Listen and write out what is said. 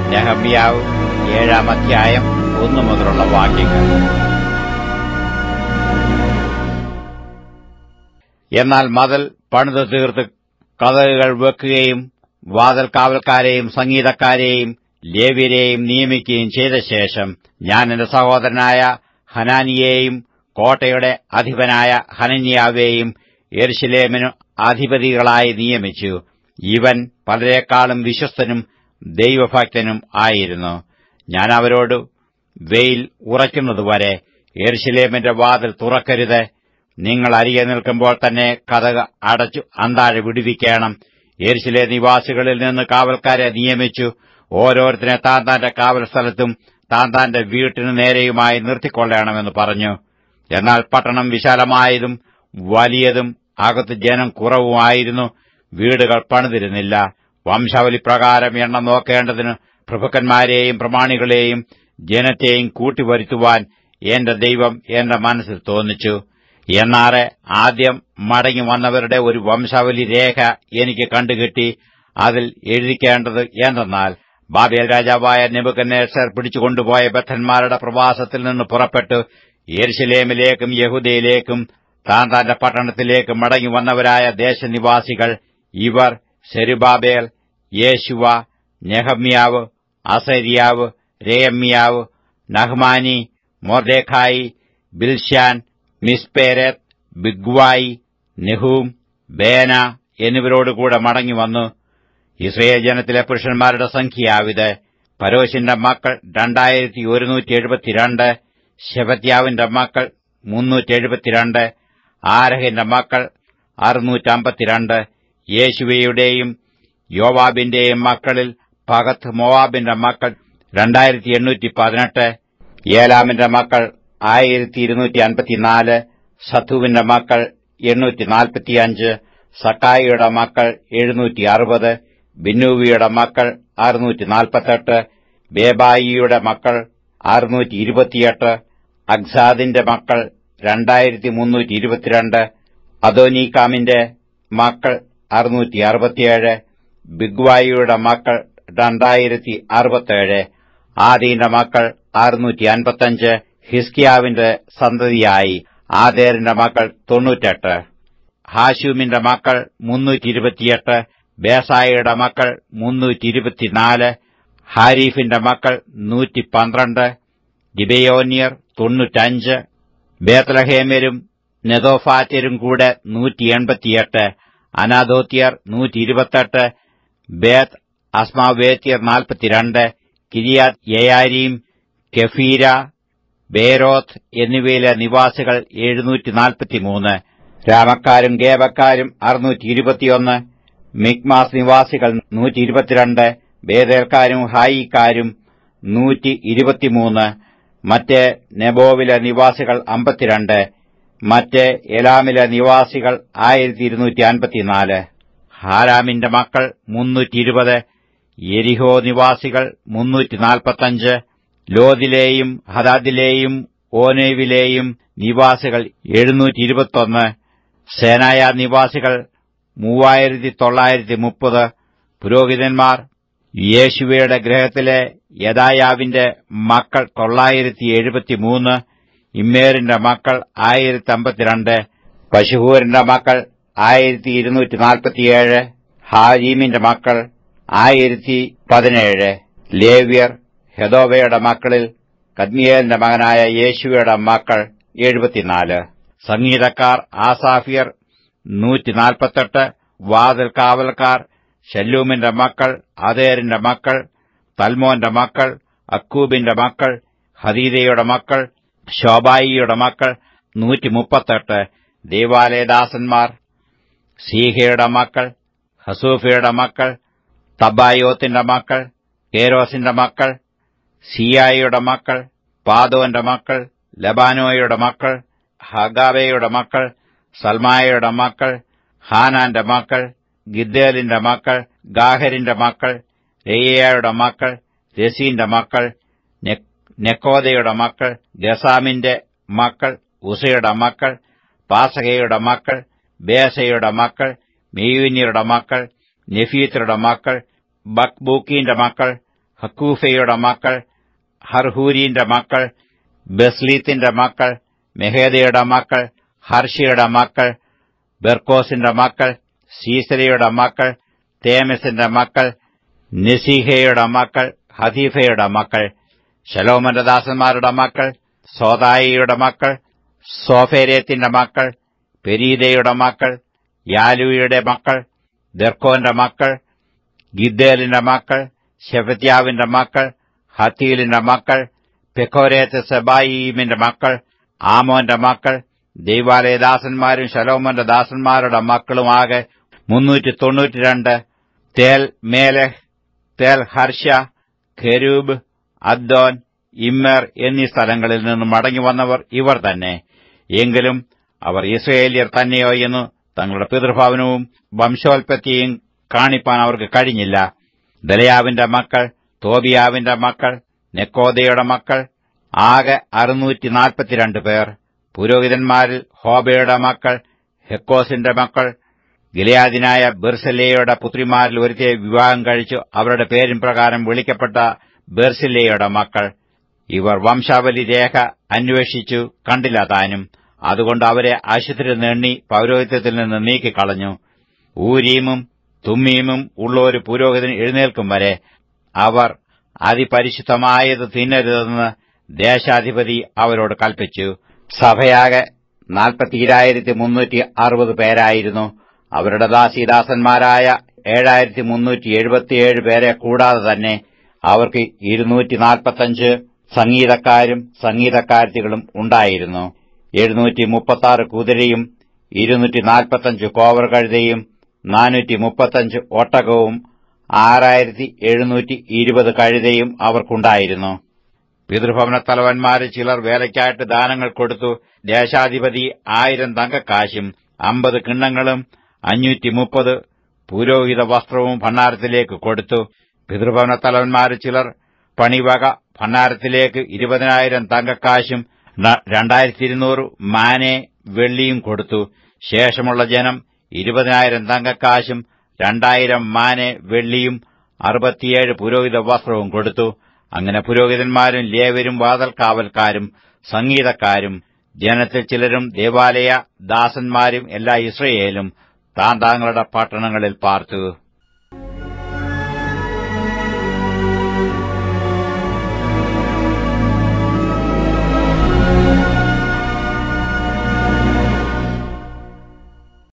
നെഹമ്യാവ് 7-ാം അധ്യായം 1 മുതലുള്ള വാക്യങ്ങൾ. എന്നാൽ മതിൽ പണിതു തീർത്ത് കതകുകൾ വെക്കുകയും വാതിൽ കാവൽക്കാരെയും സംഗീതക്കാരെയും ലേവ്യരെയും നിയമിക്കുകയും ചെയ്ത ശേഷം ഞാൻ എന്റെ സഹോദരനായ ഹനാനിയെയും കോട്ടയുടെ അധിപനായ ഹനന്യാവെയും യെരൂശലേമിനു അധിപതികളായി നിയമിച്ചു. ഇവൻ പലരെക്കാളും വിശ്വസ്തനും ദൈവഭക്തനും ആയിരുന്നു. ഞാൻ അവരോട്, വെയിൽ ഉറയ്ക്കുന്നതുവരെ യെരൂശലേമിന്റെ വാതിൽ തുറക്കരുത്. നിങ്ങൾ അരികെ നിൽക്കുമ്പോൾ തന്നെ കതക് അടച്ചു അന്താഴെ വിടുവിക്കണം. യെരൂശലേം നിവാസികളിൽ നിന്ന് കാവൽക്കാരെ നിയമിച്ചു. ഓരോരുത്തരെ താൻ താന്റെ കാവൽ സ്ഥലത്തും താൻ താന്റെ വീട്ടിനു നേരെയുമായി നിർത്തിക്കൊള്ളണമെന്ന് പറഞ്ഞു. എന്നാൽ പട്ടണം വിശാലമായതും വലിയതും അകത്ത് ജനം കുറവുമായിരുന്നു. വീടുകൾ പണിതിരുന്നില്ല. വംശാവലിപ്രകാരം എണ്ണം നോക്കേണ്ടതിന് പ്രഭുക്കന്മാരെയും പ്രമാണികളെയും ജനത്തെയും കൂട്ടിവരുത്തുവാൻ എന്റെ ദൈവം എന്റെ മനസ്സിൽ തോന്നിച്ചു. എന്നാറെ ആദ്യം മടങ്ങി വന്നവരുടെ ഒരു വംശാവലി രേഖ എനിക്ക് കണ്ടുകിട്ടി. അതിൽ എഴുതിക്കേണ്ടത് എന്തെന്നാൽ, ബാബേൽ രാജാവായ നെബൂഖദ്നേസർ പിടിച്ചുകൊണ്ടുപോയ ബദ്ധന്മാരുടെ പ്രവാസത്തിൽ നിന്ന് പുറപ്പെട്ടു യെരൂശലേമിലേക്കും യഹൂദയിലേക്കും താൻ താന്റെ പട്ടണത്തിലേക്ക് മടങ്ങി വന്നവരായ ദേശനിവാസികൾ. ഇവർ സെരുബാബേൽ, യേശുവ, നെഹമ്യാവ്, അസര്യാവ്, രയമ്യാവ്, നഹ്മാനി, മൊർദെഖായി, ബിൽശാൻ, മിസ്പേരത്ത്, ബിഗ്വായി, നെഹൂം, ബേന എന്നിവരോടുകൂടെ മടങ്ങിവന്നു. ഇസ്രായേൽ ജനത്തിലെ പുരുഷന്മാരുടെ സംഖ്യയാവിത്: പരോശിന്റെ മക്കൾ 2172, ശെഫത്യാവിന്റെ മക്കൾ 372, ആരഹിന്റെ മക്കൾ 652, യേശുവയുടെയും യോവാബിന്റെയും മക്കളിൽ പകത്ത് മോവാബിന്റെ മക്കൾ 2818, ഏലാമിന്റെ മക്കൾ 1254, സത്തുവിന്റെ മക്കൾ 845, സക്കായിയുടെ മക്കൾ 760, ബിന്നൂവിയുടെ മക്കൾ 648, ബേബായിയുടെ മക്കൾ 628, അഗ്സാദിന്റെ മക്കൾ 2322, അദോനീകാമിന്റെ മക്കൾ 667, ബിഗ്വായിയുടെ മക്കൾ 2067, ആദീന്റെ മക്കൾ 655, ഹിസ്കിയാവിന്റെ സന്തതിയായി ആദേറിന്റെ മക്കൾ 98, ഹാശൂമിന്റെ മക്കൾ 328, ബേസായിയുടെ മക്കൾ 324, ഹാരീഫിന്റെ മക്കൾ 112, ഗിബെയോന്യർ 95, ബേത്ലഹേമ്യരും നെതോഫാത്യരും കൂടെ 188, അനാദോത്യർ 128, ബേത്ത് അസ്മാവേത്യർ 42, കിരിയാത്ത് യെയാരീം, കെഫീര, ബേരോത്ത് എന്നിവയിലെ നിവാസികൾ 743, രാമക്കാരും ഗേബക്കാരും 621, മിക്മാസ് നിവാസികൾ 122, ബേതേൽക്കാരും ഹായിക്കാരും 123, മറ്റേ നെബോവിലെ നിവാസികൾ 52, മറ്റേ എലാമിലെ നിവാസികൾ 1254, ഹാരാമിന്റെ മക്കൾ 320, യെരിഹോ നിവാസികൾ 345, ലോദിലെയും ഹദാദിലെയും ഓനേവിലെയും നിവാസികൾ 721, സേനായ നിവാസികൾ 3930, പുരോഹിതന്മാർ യേശുവയുടെ ഗൃഹത്തിലെ യദായാവിന്റെ മക്കൾ 973, ഇമ്മേറിന്റെ മക്കൾ 1052, പശുഹൂരിന്റെ മക്കൾ 1247, ഹാരീമിന്റെ മക്കൾ 1017, ലേവ്യർ ഹെദോവയുടെ മക്കളിൽ കദ്മിയേലിന്റെ മകനായ യേശുവയുടെ മക്കൾ 74, സംഗീതക്കാർ ആസാഫ്യർ 148, വാതിൽ കാവൽക്കാർ ശല്ലൂമിന്റെ മക്കൾ, അതേരിന്റെ മക്കൾ, തൽമോന്റെ മക്കൾ, അക്കൂബിന്റെ മക്കൾ, ഹദീദയുടെ മക്കൾ, ശോബായിയുടെ മക്കൾ 138, ദേവാലയദാസന്മാർ സീഹയുടെ മക്കൾ, ഹസൂഫയുടെ മക്കൾ, തബായോത്തിന്റെ മക്കൾ, കേരോസിന്റെ മക്കൾ, സിയായിയുടെ മക്കൾ, പാദോന്റെ മക്കൾ, ലബാനോയുടെ മക്കൾ, ഹഗാബയുടെ മക്കൾ, സൽമായയുടെ മക്കൾ, ഹാനാന്റെ മക്കൾ, ഗിദ്ദേലിന്റെ മക്കൾ, ഗാഹരിന്റെ മക്കൾ, രേയയുടെ മക്കൾ, രസീന്റെ മക്കൾ, നെക്കോദയുടെ മക്കൾ, ഗസാമിന്റെ മക്കൾ, ഉസയുടെ മക്കൾ, പാസഹയുടെ മക്കൾ, ബേസയുടെ മക്കൾ, മെയൂന്യരുടെ മക്കൾ, നെഫീത്തരുടെ മക്കൾ, ബക്ബൂക്കിന്റെ മക്കൾ, ഹക്കൂഫയുടെ മക്കൾ, ഹർഹൂരിന്റെ മക്കൾ, ബസ്ലീത്തിന്റെ മക്കൾ, മെഹേദയുടെ മക്കൾ, ഹർഷിയുടെ മക്കൾ, ബെർക്കോസിന്റെ മക്കൾ, സീസരയുടെ മക്കൾ, തേമസിന്റെ മക്കൾ, നെസീഹയുടെ മക്കൾ, ഹദീഫയുടെ മക്കൾ. ശലോമോന്റെ ദാസന്മാരുടെ മക്കൾ: സോദായിയുടെ മക്കൾ, സോഫേരേത്തിന്റെ മക്കൾ, പെരീദയുടെ മക്കൾ, യാലൂയുടെ മക്കൾ, ദർക്കോന്റെ മക്കൾ, ഗിദ്ദേലിന്റെ മക്കൾ, ശെഫത്യാവിന്റെ മക്കൾ, ഹത്തീലിന്റെ മക്കൾ, പെക്കോരേത്ത് സെബായീമിന്റെ മക്കൾ, ആമോന്റെ മക്കൾ. ദൈവാലയദാസന്മാരും ശലോമോന്റെ ദാസന്മാരുടെ മക്കളുമാകെ 392. തേൽ മേലെഹ്, തേൽ ഹർഷ, ഖെരൂബ്, അദ്ദോൻ, ഇമ്മർ എന്നീ സ്ഥലങ്ങളിൽ നിന്ന് മടങ്ങിവന്നവർ ഇവർ തന്നെ. എങ്കിലും അവർ ഇസ്രയേല്യർ തന്നെയോ എന്ന് തങ്ങളുടെ പിതൃഭവനവും വംശോൽപ്പത്തിയും കാണിപ്പാൻ അവർക്ക് കഴിഞ്ഞില്ല. ദലയാവിന്റെ മക്കൾ, തോബിയാവിന്റെ മക്കൾ, നെക്കോദയുടെ മക്കൾ ആകെ 642 പേർ. പുരോഹിതന്മാരിൽ ഹോബയുടെ മക്കൾ, ഹെക്കോസിന്റെ മക്കൾ. ഗിലെയാദിനായ ബെർസല്ലയുടെ പുത്രിമാരിൽ ഒരുത്തിയെ വിവാഹം കഴിച്ചു അവരുടെ പേരിൻ പ്രകാരം വിളിക്കപ്പെട്ട ബെർസില്ലയുടെ മക്കൾ. ഇവർ വംശാവലി രേഖ അന്വേഷിച്ചു കണ്ടില്ല താനും. അതുകൊണ്ട് അവരെ അശുദ്ധരെന്ന് എണ്ണി പൌരോഹിത്യത്തിൽ നിന്ന് നീക്കിക്കളഞ്ഞു. ഊരീമും തുമ്മീമും ഉള്ള ഒരു പുരോഹിതൻ എഴുന്നേൽക്കും വരെ അവർ അതിപരിശുദ്ധമായത് തിന്നരുതെന്ന് ദേശാധിപതി അവരോട് കൽപ്പിച്ചു. സഭയാകെ 42,360 പേരായിരുന്നു. അവരുടെ ദാസീദാസന്മാരായ 7,377 പേരെ കൂടാതെ തന്നെ അവർക്ക് 245 സംഗീതക്കാരും സംഗീതക്കാരത്തികളും ഉണ്ടായിരുന്നു. 736 കുതിരയും 245 കോവർ കഴുതയും 435 ഒട്ടകവും 6,720 കഴുതയും അവർക്കുണ്ടായിരുന്നു. പിതൃഭവനത്തലവന്മാരിൽ ചിലർ വേലയ്ക്കായിട്ട് ദാനങ്ങൾ കൊടുത്തു. ദേശാധിപതി 1000 തങ്കക്കാശും 50 കിണ്ണങ്ങളും 530 പുരോഹിത വസ്ത്രവും ഭണ്ഡാരത്തിലേക്ക് കൊടുത്തു. പിതൃഭവനത്തലവന്മാരിൽ ചിലർ പണിവക ഭണ്ഡാരത്തിലേക്ക് 20,000 തങ്കക്കാശും 2,200 മാനെ വെള്ളിയും കൊടുത്തു. ശേഷമുള്ള ജനം 20,000 തങ്കക്കാശും 2,000 മാനെ വെള്ളിയും 67 പുരോഹിത വസ്ത്രവും കൊടുത്തു. അങ്ങനെ പുരോഹിതന്മാരും ലേവ്യരും വാതിൽകാവൽക്കാരും സംഗീതക്കാരും ജനത്തിൽ ചിലരും ദേവാലയ ദാസന്മാരും എല്ലാ ഇസ്രയേലും താന്താങ്ങളുടെ പട്ടണങ്ങളിൽ പാർത്തു.